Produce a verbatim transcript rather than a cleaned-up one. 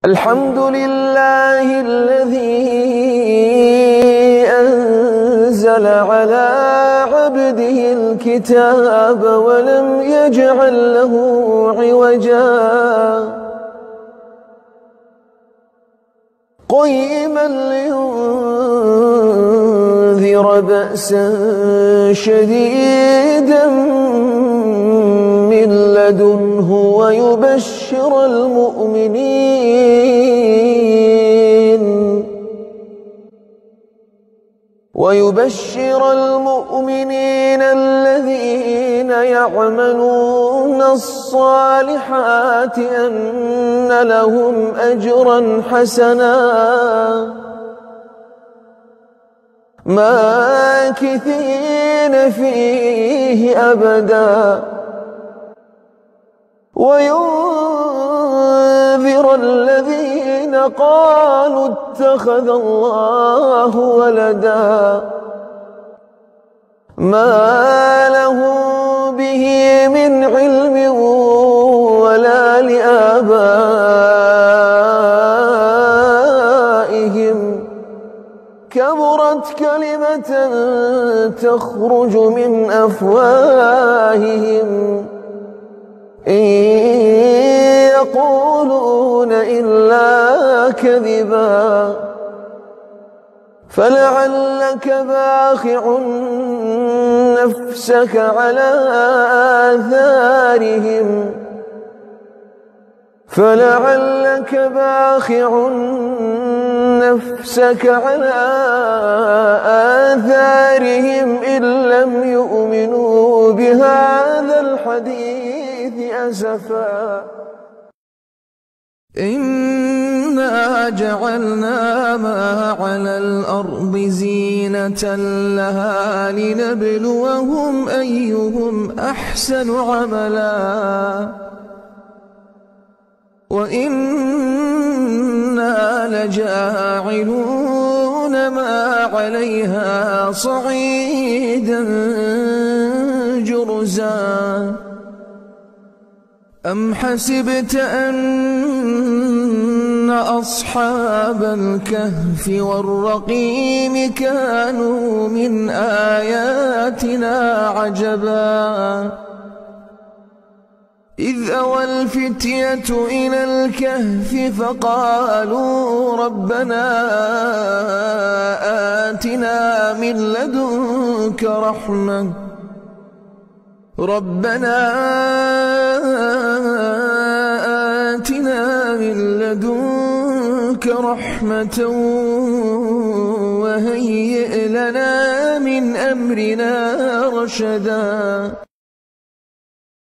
الحمد لله الذي أنزل على عبده الكتاب ولم يجعل له عوجا قيما لينذر بأسا شديدا من لدنه ويبشر المؤمنين ويبشر المؤمنين الذين يعملون الصالحات أن لهم أجرا حسنا ماكثين فيه أبدا وينذر الذين قالوا اتخذ الله ولدا ما لهم به من علم ولا لآبائهم كبرت كلمة تخرج من أفواههم إن يقولون إلا كذبا فلعلك باخع نفسك على آثارهم فلعلك باخع نفسك على آثارهم إن لم يؤمنوا بهذا الحديث أسفا إنا جعلنا ما على الأرض زينة لها لنبلوهم أيهم أحسن عملا وإنا لجاعلون ما عليها صعيدا جرزا أم حسبت أن أصحاب الكهف والرقيم كانوا من آياتنا عجبا إذ أوى الفتية إلى الكهف فقالوا ربنا آتنا من لدنك رحمة ربنا آتنا من لدنك رحمة وهيئ لنا من أمرنا رشدا